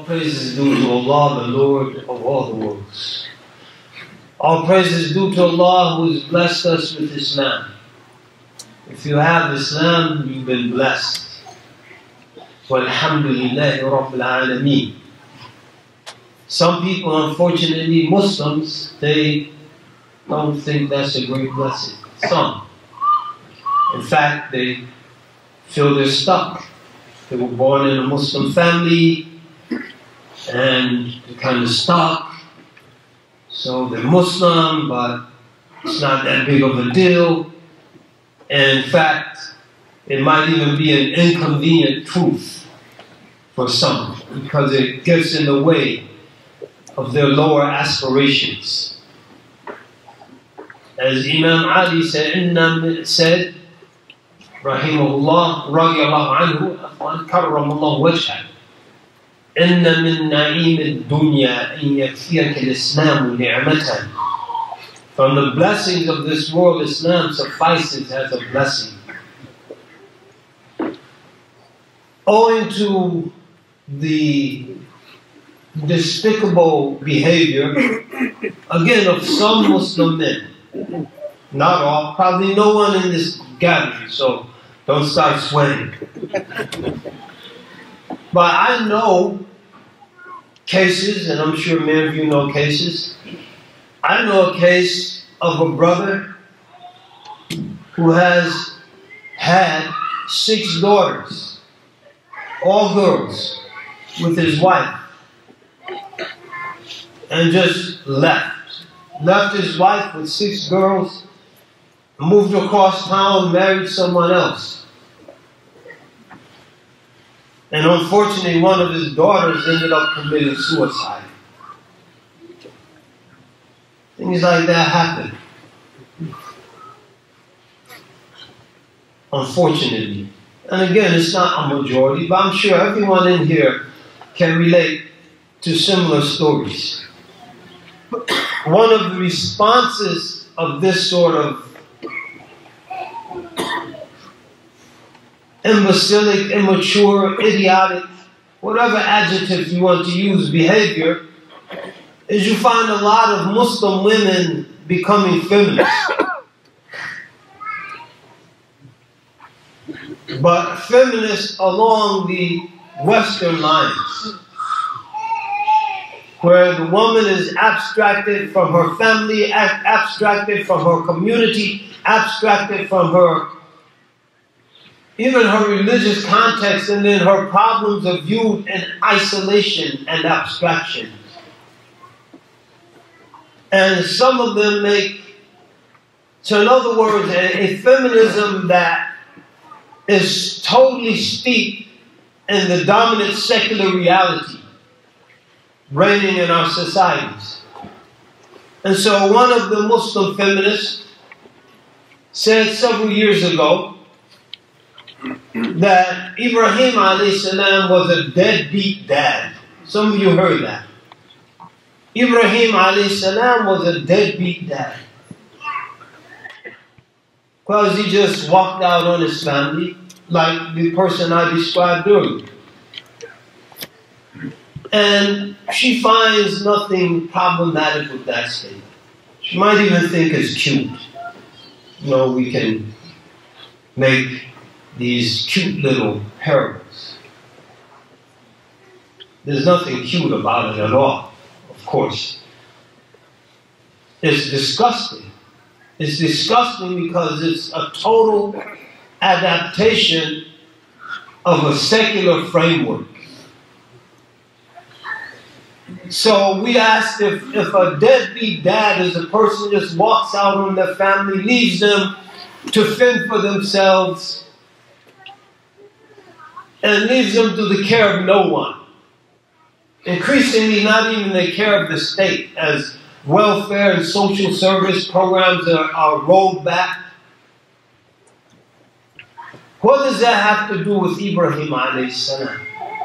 praise is due to Allah, the Lord of all the worlds. All praise is due to Allah who has blessed us with Islam. If you have Islam, you've been blessed. Walhamdulillahi Rabbil Alameen. Some people, unfortunately, Muslims, they don't think that's a great blessing. Some. In fact, they feel they're stuck. They were born in a Muslim family and they're kind of stuck. So they're Muslim, but it's not that big of a deal. And in fact, it might even be an inconvenient truth for some because it gets in the way of their lower aspirations. As Imam Ali said, Rahimahullah, radiyallahu anhu, karramallahu wajhah, inna min na'im ad-dunya in yakfiyaka al-islamu ni'matan. From the blessings of this world, Islam suffices as a blessing. Owing to the despicable behavior, again, of some Muslim men, not all, probably no one in this gathering, so don't start sweating. But I know cases, and I'm sure many of you know cases. I know a case of a brother who has had 6 daughters, all girls, with his wife, and just left his wife with 6 girls, moved across town, married someone else. And unfortunately, one of his daughters ended up committing suicide. Things like that happen. Unfortunately. And again, it's not a majority, but I'm sure everyone in here can relate to similar stories. One of the responses of this sort of imbecilic, immature, idiotic, whatever adjective you want to use, behavior, is you find a lot of Muslim women becoming feminists. But feminists along the Western lines, where the woman is abstracted from her family, abstracted from her community, abstracted from her, even her religious context, and then her problems are viewed in isolation and abstraction. And some of them make, so in other words, a feminism that is totally steeped in the dominant secular reality reigning in our societies. And so one of the Muslim feminists said several years ago that Ibrahim alayhi salam was a deadbeat dad. Some of you heard that. Ibrahim alayhi salam was a deadbeat dad. Because he just walked out on his family like the person I described earlier. And she finds nothing problematic with that statement. She might even think it's cute. You know, we can make these cute little parables. There's nothing cute about it at all, of course. It's disgusting. It's disgusting because it's a total adaptation of a secular framework. So we asked if a deadbeat dad is a person who just walks out on their family, leaves them to fend for themselves, and leaves them to the care of no one. Increasingly, not even the care of the state, as welfare and social service programs are rolled back. What does that have to do with Ibrahim alayhi salam?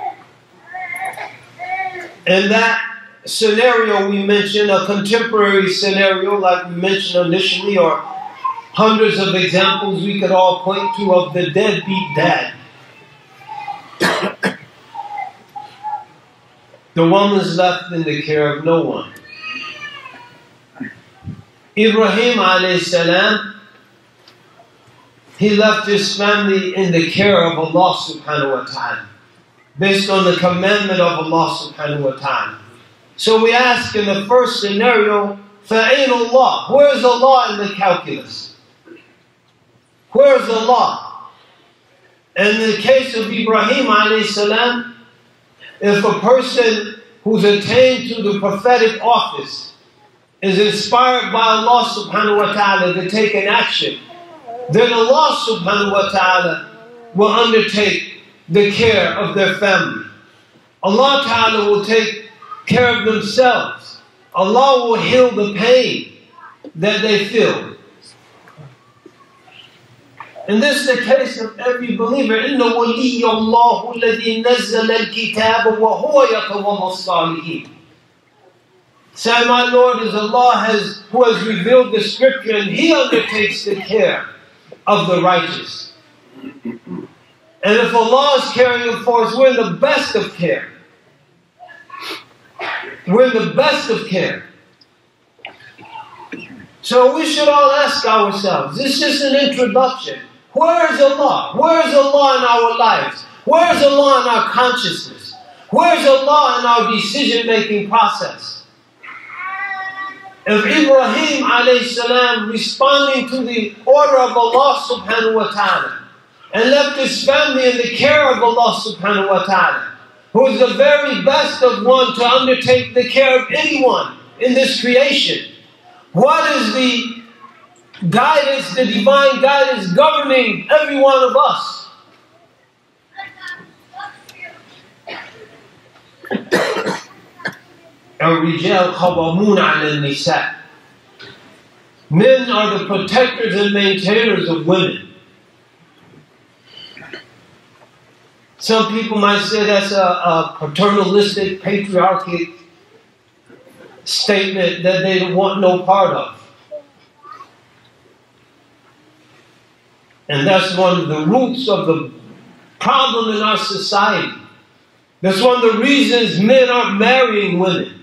In that scenario we mentioned, a contemporary scenario like we mentioned initially, or hundreds of examples we could all point to of the deadbeat dad. The woman's left in the care of no one. Ibrahim alayhi salam, he left his family in the care of Allah subhanahu wa ta'ala, based on the commandment of Allah subhanahu wa ta'ala. So we ask in the first scenario, فَأَيْنَ اللَّهِ? Where is Allah in the calculus? Where is Allah? And in the case of Ibrahim alayhi salam, if a person who's attained to the prophetic office is inspired by Allah subhanahu wa ta'ala to take an action, then Allah subhanahu wa ta'ala will undertake the care of their family. Allah ta'ala will take care of themselves. Allah will heal the pain that they feel. And this is the case of every believer. إِنَّ وَلِيَّ اللَّهُ الَّذِي نَزَّلَ الْكِتَابَ وَهُوَ يَتَوَلَّى الصَّالِحِينَ. Say, my Lord is Allah who has revealed the scripture, and He undertakes the care of the righteous. And if Allah is caring for us, we're in the best of care. We're in the best of care. So we should all ask ourselves, this is just an introduction. Where is Allah? Where is Allah in our lives? Where is Allah in our consciousness? Where is Allah in our decision-making process? If Ibrahim alayhi salam, responding to the order of Allah subhanahu wa ta'ala, and left his family in the care of Allah subhanahu wa ta'ala, who is the very best of one to undertake the care of anyone in this creation, what is the guidance, the divine guidance governing every one of us? الرجال قوامون على النساء. Men are the protectors and maintainers of women. Some people might say that's a paternalistic, patriarchal statement that they want no part of. And that's one of the roots of the problem in our society. That's one of the reasons men aren't marrying women.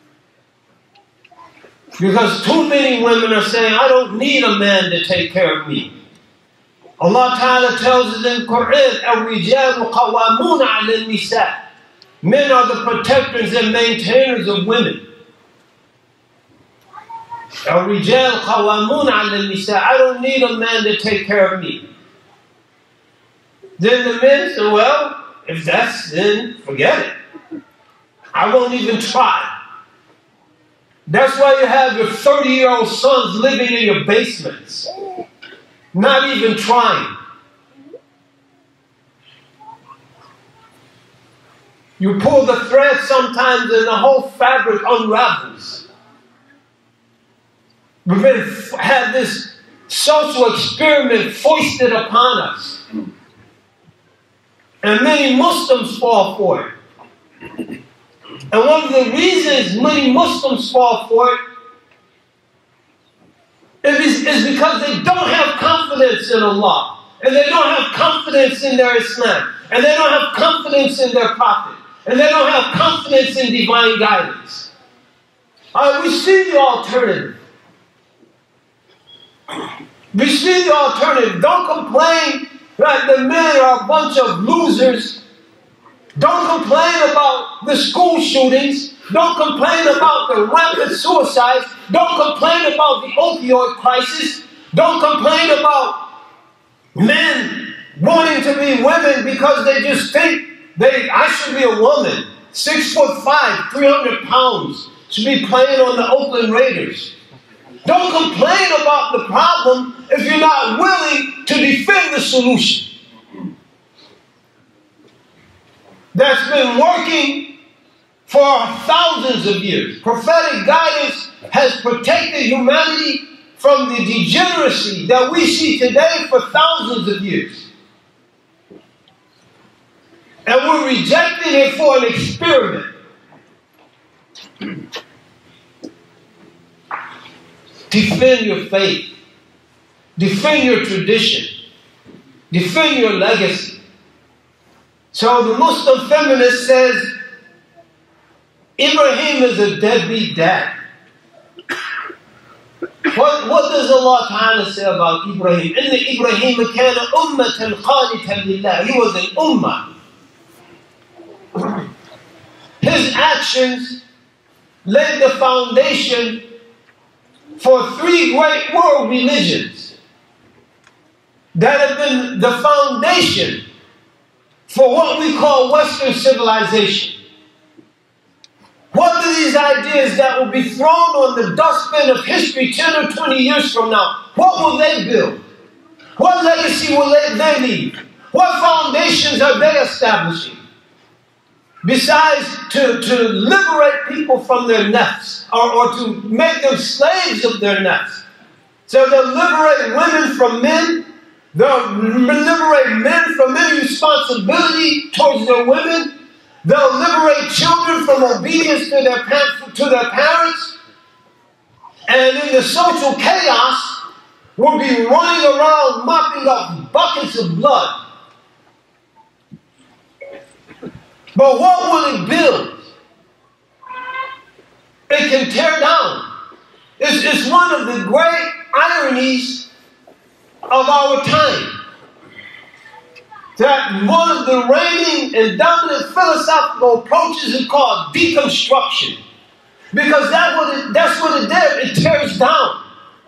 Because too many women are saying, I don't need a man to take care of me. Allah Ta'ala tells us in Quran, الرِّجَالُ قَوَّامُونَ عَلَى النِّسَاءِ. Men are the protectors and maintainers of women. الرِّجَالُ قَوَّامُونَ عَلَى النِّسَاءِ. I don't need a man to take care of me. Then the men say, well, if that's, then forget it. I won't even try. That's why you have your 30-year-old sons living in your basements. Not even trying. You pull the thread sometimes and the whole fabric unravels. We've had this social experiment foisted upon us. And many Muslims fall for it. And one of the reasons many Muslims fall for it is because they don't have confidence in Allah. And they don't have confidence in their Islam. And they don't have confidence in their Prophet. And they don't have confidence in divine guidance. We see the alternative. We see the alternative. Don't complain that the men are a bunch of losers. Don't complain about the school shootings. Don't complain about the rampant suicides. Don't complain about the opioid crisis. Don't complain about men wanting to be women because they just think I should be a woman. 6'5", 300 pounds, should be playing on the Oakland Raiders. Don't complain about the problem if you're not willing to defend the solution. That's been working for thousands of years. Prophetic guidance has protected humanity from the degeneracy that we see today for thousands of years. And we're rejecting it for an experiment. Defend your faith. Defend your tradition. Defend your legacy. So the Muslim feminist says, Ibrahim is a deadbeat dad. What does Allah Ta'ala say about Ibrahim? Inna Ibrahim kana ummatan qanitan lillah. He was an ummah. His actions laid the foundation for 3 great world religions that have been the foundation for what we call Western civilization. What are these ideas that will be thrown on the dustbin of history 10 or 20 years from now? What will they build? What legacy will they leave? What foundations are they establishing? Besides to liberate people from their nets, or to make them slaves of their nets. So they'll liberate women from men. They'll liberate men from any responsibility towards their women. They'll liberate children from obedience to their parents. And in the social chaos, we'll be running around mopping up buckets of blood. But what will it build? It can tear down. It's one of the great ironies of our time that one of the reigning and dominant philosophical approaches is called deconstruction. Because that's what it does. It tears down.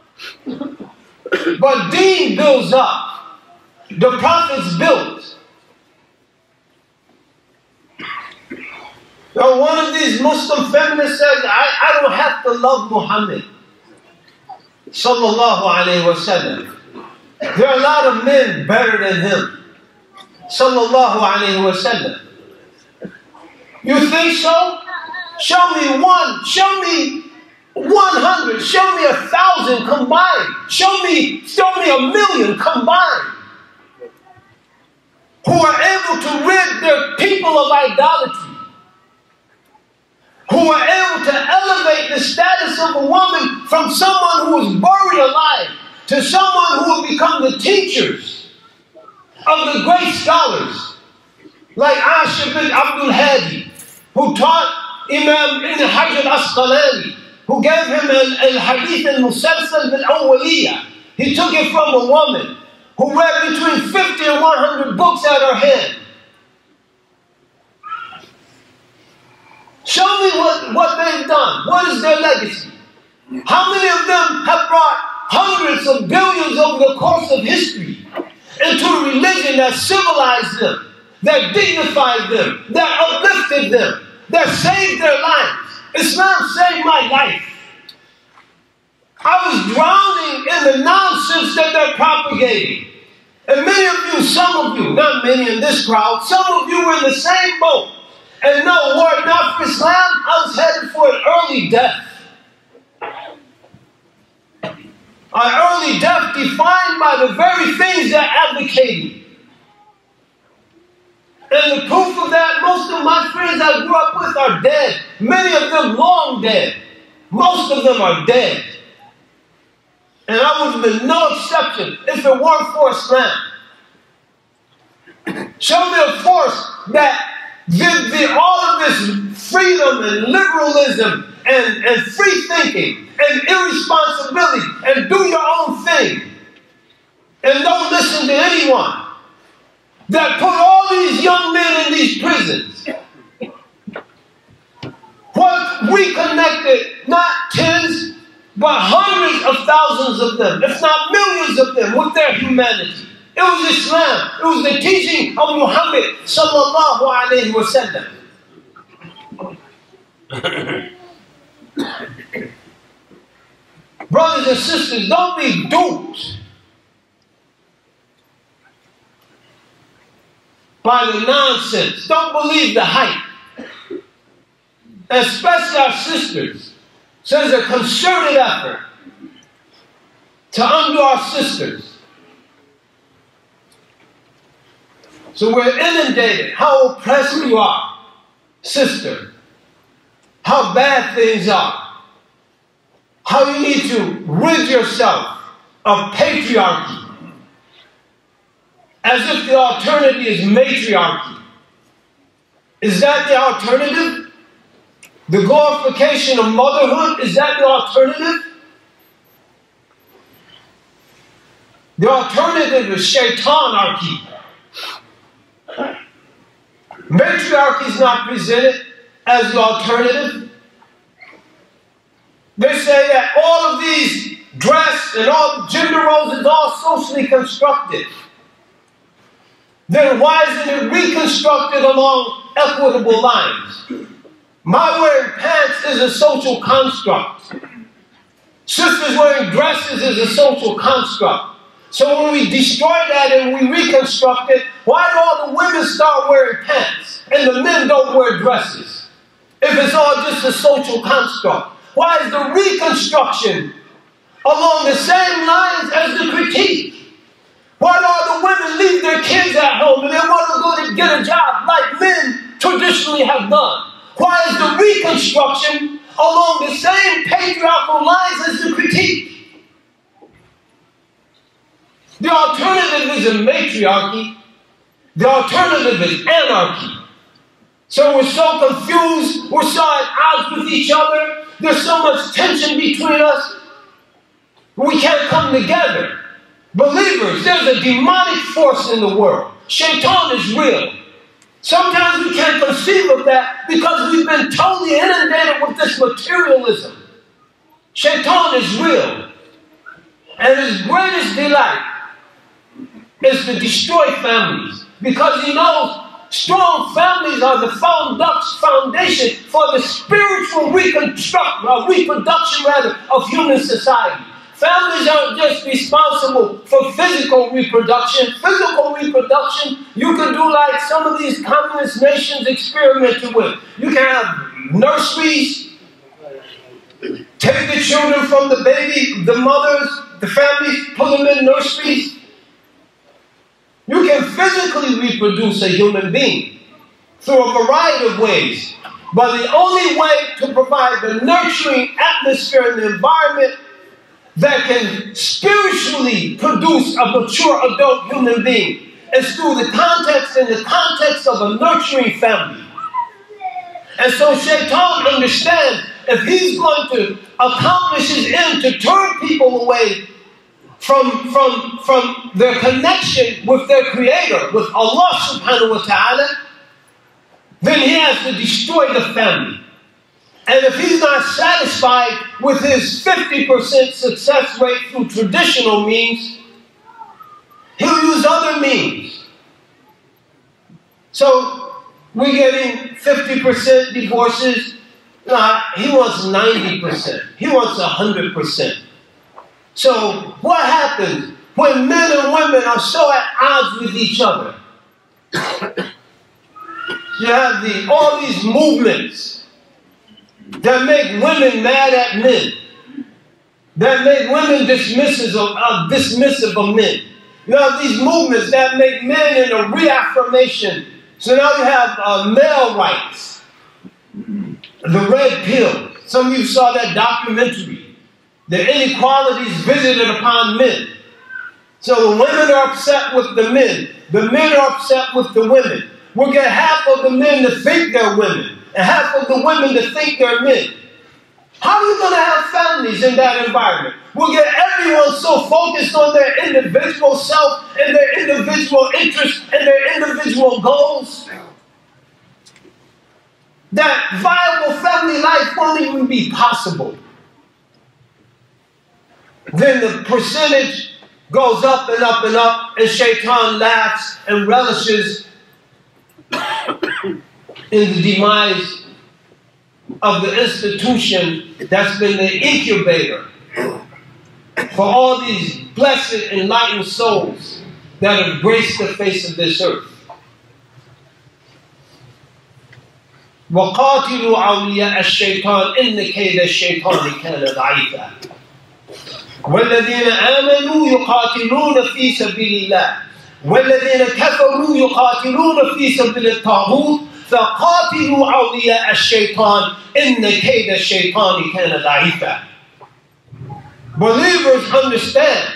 But Deen builds up. The prophets built. So one of these Muslim feminists says, I don't have to love Muhammad sallallahu alayhi wa sallam. There are a lot of men better than him sallallahu alayhi wa sallam. You think so? Show me one, show me 100, show me 1,000 combined. Show me 1,000,000 combined who are able to rid their people of idolatry, who are able to elevate the status of a woman from someone who was buried alive to someone who will become the teachers of the great scholars like Ashir bin Abdul Hadi, who taught Imam Ibn Hajar al-Asqalani, who gave him al-Hadith al-Musalsal bil-Awwaliyah. He took it from a woman who read between 50 and 100 books at her hand. Show me what they've done. What is their legacy? How many of them have brought hundreds of billions over the course of history into a religion that civilized them, that dignified them, that uplifted them, that saved their lives? Islam saved my life. I was drowning in the nonsense that they're propagating. And many of you, some of you, not many in this crowd, some of you were in the same boat. And no, were it not for Islam, I was headed for an early death. An early death defined by the very things they're advocating. And the proof of that, most of my friends I grew up with are dead. Many of them long dead. Most of them are dead. And I would have been no exception if it weren't for Islam. Show me a force that all of this freedom and liberalism and free thinking and irresponsibility and do your own thing and don't listen to anyone, that put all these young men in these prisons. What reconnected not tens but hundreds of thousands of them, if not millions of them, with their humanity. It was Islam. It was the teaching of Muhammad sallallahu alayhi wa sallam. Brothers and sisters, don't be duped by the nonsense. Don't believe the hype. Especially our sisters. So there's a concerted effort to undo our sisters. So we're inundated. How oppressed you are, sister. How bad things are. How you need to rid yourself of patriarchy. As if the alternative is matriarchy. Is that the alternative? The glorification of motherhood, is that the alternative? The alternative is shaitanarchy. Matriarchy is not presented as the alternative. They say that all of these dress and all the gender roles is all socially constructed. Then why isn't it reconstructed along equitable lines? My wearing pants is a social construct. Sisters wearing dresses is a social construct. So when we destroy that and we reconstruct it, why do all the women start wearing pants and the men don't wear dresses? If it's all just a social construct. Why is the reconstruction along the same lines as the critique? Why do all the women leave their kids at home and they want to go to get a job like men traditionally have done? Why is the reconstruction along the same patriarchal lines as the critique? The alternative isn't matriarchy. The alternative is anarchy. So we're so confused. We're so at odds with each other. There's so much tension between us. We can't come together. Believers, there's a demonic force in the world. Shaitan is real. Sometimes we can't conceive of that because we've been totally inundated with this materialism. Shaitan is real. And his greatest delight is to destroy families, because he knows strong families are the foundation for the spiritual reproduction of human society. Families aren't just responsible for physical reproduction. Physical reproduction, you can do like some of these communist nations experimented with. You can have nurseries, take the children from the baby, the mothers, the families, put them in nurseries. You can physically reproduce a human being through a variety of ways. But the only way to provide the nurturing atmosphere and the environment that can spiritually produce a mature adult human being is through the context of a nurturing family. And so Shaitan understands if he's going to accomplish his end to turn people away from their connection with their Creator, with Allah subhanahu wa ta'ala, then he has to destroy the family. And if he's not satisfied with his 50% success rate through traditional means, he'll use other means. So we're getting 50% divorces. No, he wants 90%. He wants 100%. So what happens when men and women are so at odds with each other? You have all these movements that make women mad at men, that make women dismissive of men. You have these movements that make men in a reaffirmation. So now you have male rights, the red pill. Some of you saw that documentary. The inequalities visited upon men. So the women are upset with the men are upset with the women. We'll get half of the men to think they're women, and half of the women to think they're men. How are you going to have families in that environment? We'll get everyone so focused on their individual self and their individual interests and their individual goals that viable family life won't even be possible. Then the percentage goes up and up and up, and Shaitan laughs and relishes in the demise of the institution that's been the incubator for all these blessed, enlightened souls that have graced the face of this earth. وَقَاتِلُوا أَوْلِيَاءَ الشَّيْطَانِ إِنَّ كَيْدَ الشَّيْطَانِ كَانَ ضَعِيفًا وَالَّذِينَ آمَنُوا يُقَاتِلُونَ فِي سَبِيلِ اللَّهِ وَالَّذِينَ كَفَرُوا يُقَاتِلُونَ فِي سَبِيلِ الطَّاغُوتِ فَقَاتِلُوا أَوْلِيَاءَ الشَّيْطَانِ إِنَّ كَيْدَ الشَّيْطَانِ كَانَ ضَعِيفًا. Believers understand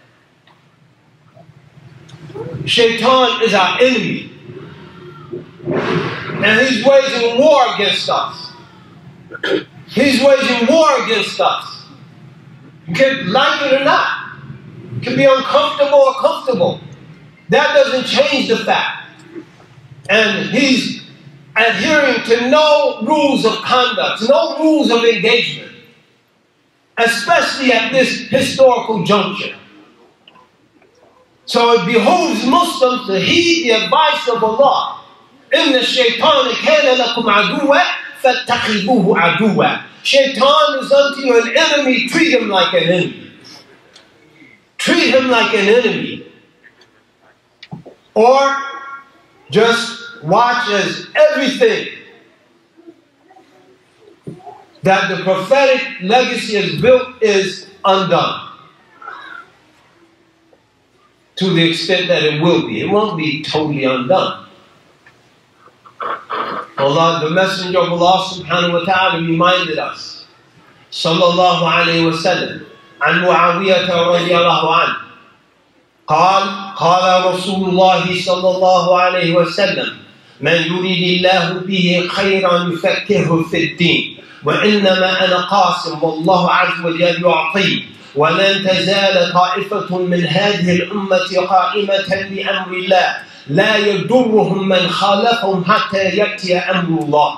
Shaitan is our enemy, and he's waging war against us. He's waging war against us. You can like it or not. It can be uncomfortable or comfortable. That doesn't change the fact. And he's adhering to no rules of conduct, no rules of engagement, especially at this historical juncture. So it behooves Muslims to heed the advice of Allah. إِنَّ الشَّيْطَانَ كَانَ لَكُمْ عَدُوًّا فَاتَّخِذُوهُ عَدُوًّا. Shaitan is unto you an enemy, treat him like an enemy. Treat him like an enemy. Or just watch as everything that the prophetic legacy has built is undone. To the extent that it will be. It won't be totally undone. Allah, the Messenger of Allah subhanahu wa ta'ala reminded us, sallallahu alayhi wa sallam, عن معاوية رضي الله عنه قال رسول الله صلى الله عليه وسلم من يريد الله به خيرا يفكهه في الدين وإنما أنا قاسم والله عز وجل يعطي ولن تزال طائفة من هذه الأمة قائمة بأمر الله لا يضرهم من خالفهم حتى يأتي أمر الله.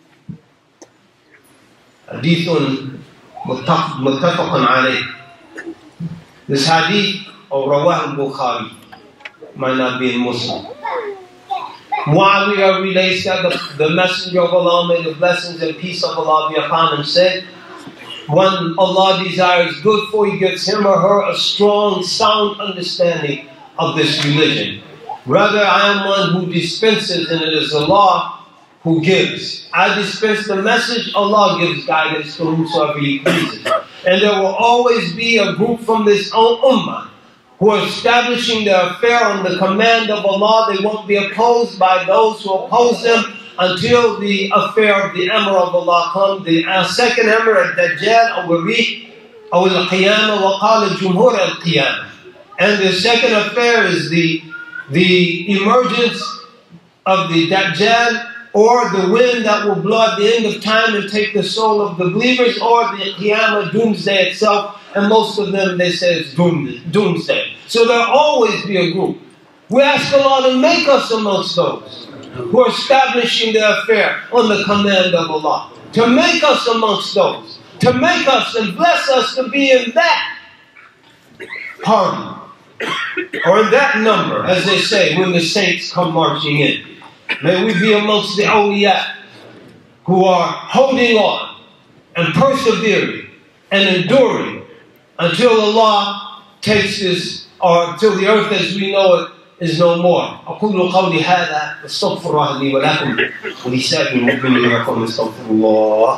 حديث متفق عليه. This hadith of Rawah al-Bukhari might not be in Muslim. Muawiyah relates that the Messenger of Allah, may the blessings and peace of Allah be upon him, said, when Allah desires good for, He gives him or her a strong, sound understanding of this religion. Rather, I am one who dispenses, and it is Allah who gives. I dispense the message, Allah gives guidance to whomsoever He pleases. And there will always be a group from this ummah who are establishing their affair on the command of Allah. They won't be opposed by those who oppose them until the affair of the Emir of Allah comes. The second Emir, al-Dajjal, al-Rih, al-Qiyamah, wa qala al-Jumhur al-Qiyamah. And the second affair is the emergence of the Dajjal, or the wind that will blow at the end of time and take the soul of the believers, or the Qiyamah, doomsday itself. And most of them, they say it's doomsday. So there'll always be a group. We ask Allah to make us amongst those who are establishing their affair on the command of Allah. To make us amongst those. To make us and bless us to be in that party. Or in that number, as they say, when the saints come marching in. May we be amongst the awliya who are holding on and persevering and enduring until Allah takes this, or until the earth as we know it is no more. أقول قولي هذا واستغفر الله لي ولكم ولسائر المؤمنين ولكم استغفر الله.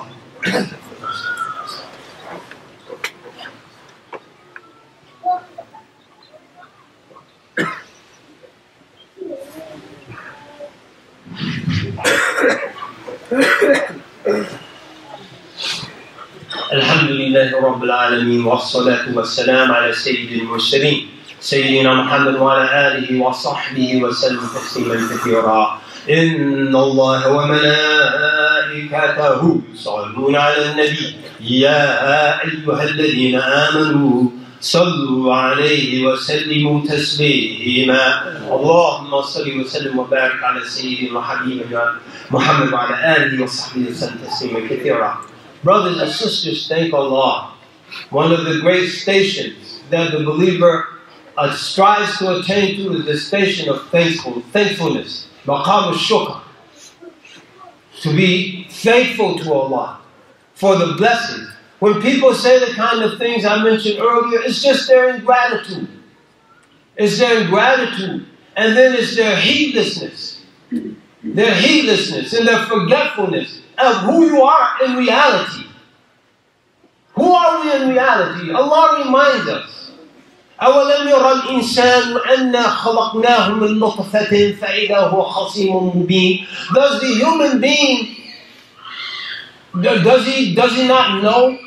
الحمد لله رب العالمين والصلاة والسلام على سيد المرسلين سيدنا محمد وعلى آله وصحبه وسلم تسليما كثيرا. إن الله وملائكته يصلون على النبي يا أيها الذين آمنوا صلوا عليه وسلموا تسليما. اللهم صل وسلم وبارك على سيدنا وحبيبنا محمد وعلى آله وصحبه وسلم تسليما كثيرا. Brothers and sisters, thank Allah. One of the great stations that the believer strives to attain to is the station of thankfulness. Maqam al-shukr. To be thankful to Allah for the blessings. When people say the kind of things I mentioned earlier, it's just their ingratitude. It's their ingratitude. And then it's their heedlessness. Their heedlessness and their forgetfulness of who you are in reality. Who are we in reality? Allah reminds us. أَوَلَمْ يَرَ الْإِنسَانُ أَنَّا خَلَقْنَاهُ مِنْ نُطْفَةٍ فَإِذَا هُوَ خَصِيمٌ مُبِينٌ. Does the human being, does he not know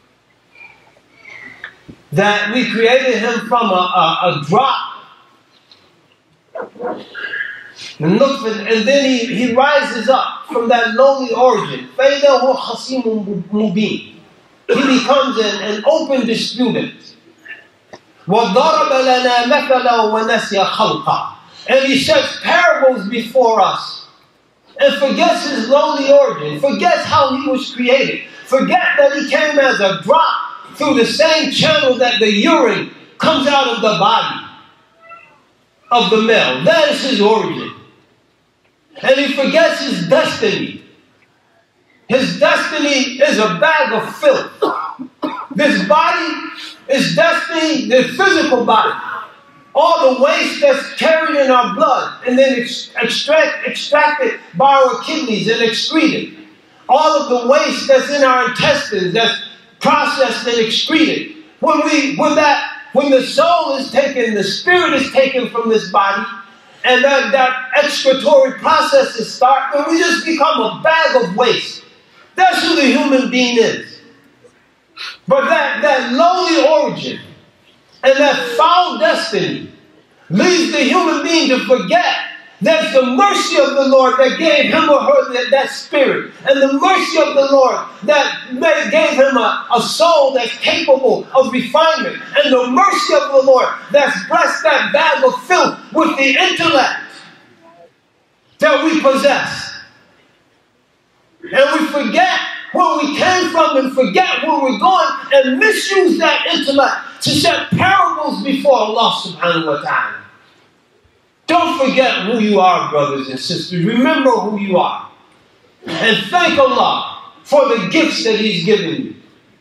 that we created him from a drop And then he rises up from that lowly origin. فَإِذَا هُوَ خَصِيمٌ مُبِينٌ. He becomes an open disputant. وَضَرَبَ لَنَا مَثَلًا وَنَسِيَ خَلْقًا. And he sets parables before us and forgets his lowly origin, forgets how he was created, forget that he came as a drop through the same channel that the urine comes out of the body of the male. That is his origin. And he forgets his destiny. His destiny is a bag of filth. This body is destiny, the physical body. All the waste that's carried in our blood and then extracted by our kidneys and excreted. All of the waste that's in our intestines that's processed and excreted. When the soul is taken, the spirit is taken from this body, and that excretory processes start, then we just become a bag of waste. That's who the human being is. But that lowly origin and that foul destiny leads the human being to forget that it's the mercy of the Lord that gave him or her that spirit, and the mercy of the Lord that gave him a soul that's capable of refinement, and the mercy of the Lord that's blessed that bag of filth with the intellect that we possess. And we forget where we came from and forget where we're going and misuse that intellect to set parables before Allah subhanahu wa ta'ala. Don't forget who you are, brothers and sisters. Remember who you are. And thank Allah for the gifts that He's given you.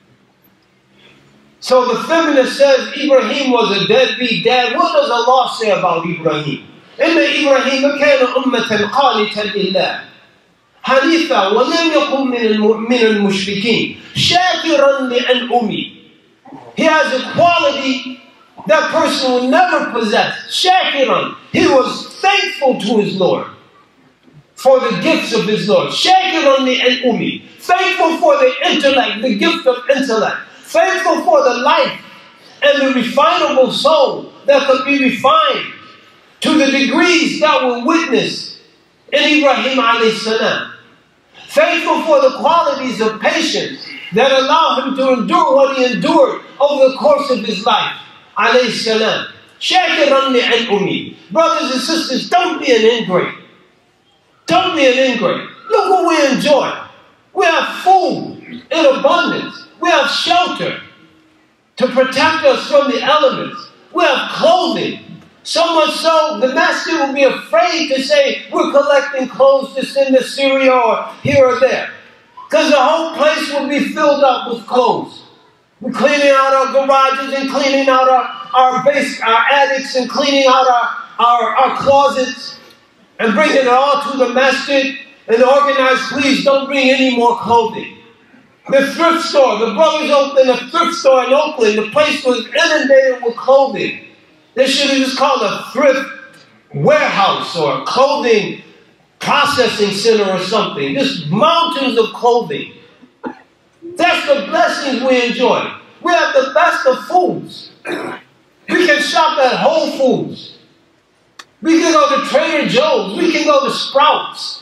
So the feminist says Ibrahim was a deadbeat dad. What does Allah say about Ibrahim? إِنَّ إِبْرَاهِيمَ كَانَ أُمَّةً قَانِتًا لِلَّهِ حنيفا ولم يكن من المشركين شاكرا لأنعمه. He has a quality that person will never possess. Shakiran. He was thankful to his Lord for the gifts of his Lord. Shakiran li'an'umi. Thankful for the intellect, the gift of intellect. Thankful for the life and the refinable soul that could be refined to the degrees that were witnessed in Ibrahim alayhi salam. Thankful for the qualities of patience that allow him to endure what he endured over the course of his life. Alayhi salam. Shakiran li'an'umi. Brothers and sisters, don't be an ingrate. Don't be an ingrate. Look what we enjoy. We have food in abundance. We have shelter to protect us from the elements. We have clothing. So much so, the master will be afraid to say, we're collecting clothes to send to Syria or here or there. Because the whole place will be filled up with clothes. We're cleaning out our garages and cleaning out our attics and cleaning out our closets and bringing it all to the masjid and organize, please don't bring any more clothing. The thrift store, the brothers opened a thrift store in Oakland. The place was inundated with clothing. They should have just called a thrift warehouse or a clothing processing center or something. Just mountains of clothing. That's the blessings we enjoy. We have the best of foods. We can shop at Whole Foods. We can go to Trader Joe's. We can go to Sprouts.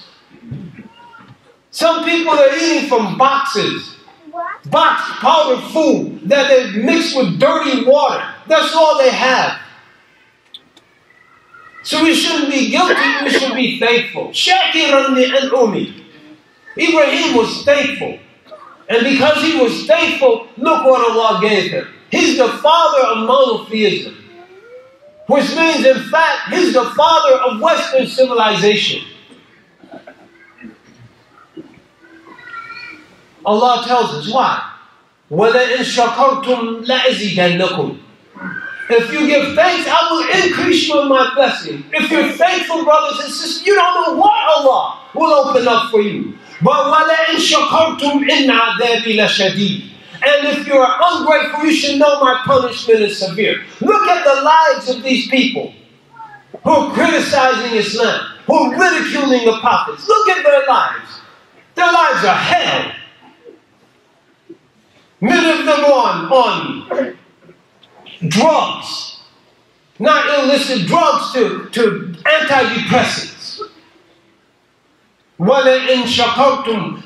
Some people are eating from boxes. Box powdered food that they mix with dirty water. That's all they have. So we shouldn't be guilty, we should be thankful. Shakiran li'an'umi. Ibrahim was thankful. And because he was thankful, look what Allah gave him. He's the father of monotheism. Which means, in fact, he's the father of Western civilization. Allah tells us why. وَلَئِن شَكَرْتُمْ لَأَزِيدَنَّكُمْ. If you give thanks, I will increase you in my blessing. If you're thankful, brothers and sisters, you don't know what Allah will open up for you. But وَلَئِن شَكَرْتُمْ إِنَّ عَذَابِي لَشَدِيدٌ. And if you are ungrateful, you should know my punishment is severe. Look at the lives of these people who are criticizing Islam, who are ridiculing the prophets. Look at their lives. Their lives are hell. Many of them on drugs, not illicit drugs, to antidepressants. ولئن شكرتم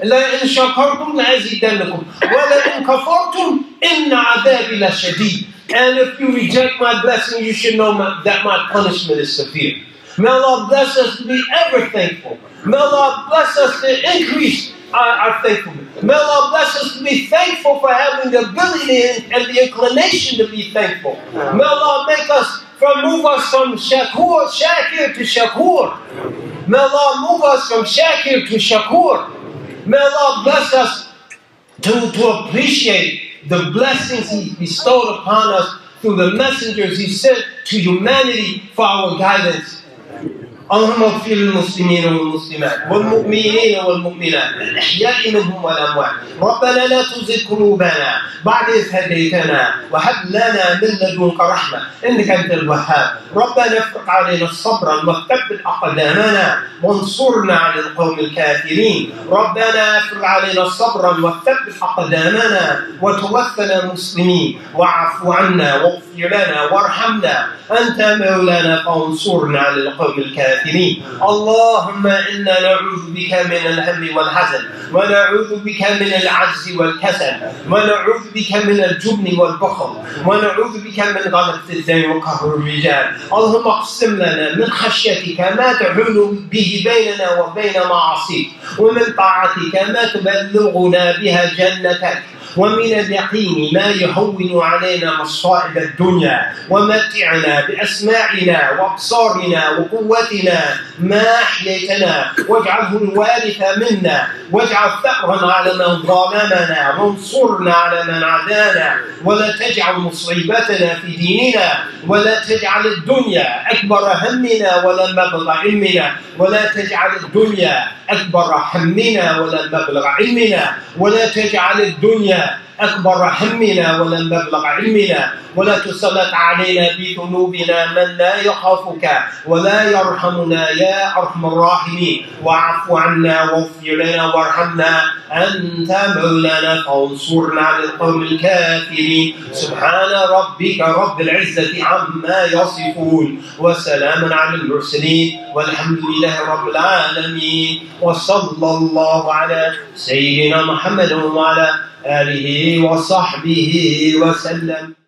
لأزيدنكم ولئن كفرتم إن عذابي لشديد. And if you reject my blessing, you should know that my punishment is severe. May Allah bless us to be ever thankful. May Allah bless us to increase our thankfulness. May Allah bless us to be thankful for having the ability and the inclination to be thankful. May Allah move us from Shakir to Shakur. May Allah move us from Shakir to Shakur. May Allah bless us to appreciate the blessings He bestowed upon us through the messengers He sent to humanity for our guidance. اللهم اغفر للمسلمين والمسلمات والمؤمنين والمؤمنات الأحياء منهم والأموات. ربنا لا تزغ قلوبنا بعد إذ هديتنا وهب لنا من لدنك رحمة إنك أنت الوهاب. ربنا افرغ علينا صبرا وثبت أقدامنا وانصرنا على القوم الكافرين. ربنا افرغ علينا صبرا وثبت أقدامنا وتوفنا مسلمين واعف عنا واغفر لنا وارحمنا أنت مولانا فانصرنا على القوم الكافرين. اللهم إنا نعوذ بك من الهم والحزن ونعوذ بك من العجز والكسل ونعوذ بك من الجبن والبخل ونعوذ بك من غلبة الدين وقهر الرجال. اللهم اقسم لنا من خشيتك ما تحول به بيننا وبين معاصيك ومن طاعتك ما تبلغنا بها جنتك ومن اليقين ما يهون علينا مصائب الدنيا ومتعنا بأسماعنا وأبصارنا وقوتنا ما أحييتنا واجعله الوارث منا واجعل ثأرنا على من ظلمنا وانصرنا على من عادانا ولا تجعل مصيبتنا في ديننا ولا تجعل الدنيا أكبر همنا ولا مبلغ علمنا ولا تجعل الدنيا أكبر همنا ولا مبلغ علمنا ولا تجعل الدنيا أكبر همنا ولا مبلغ علمنا ولا تسلط علينا بذنوبنا من لا يخافك ولا يرحمنا يا أرحم الراحمين. واعف عنا واغفر لنا وارحمنا أنت مولانا فانصرنا على القوم الكافرين. سبحان ربك رب العزة عما يصفون وسلام على المرسلين والحمد لله رب العالمين وصلى الله على سيدنا محمد وعلى آله وصحبه وسلم.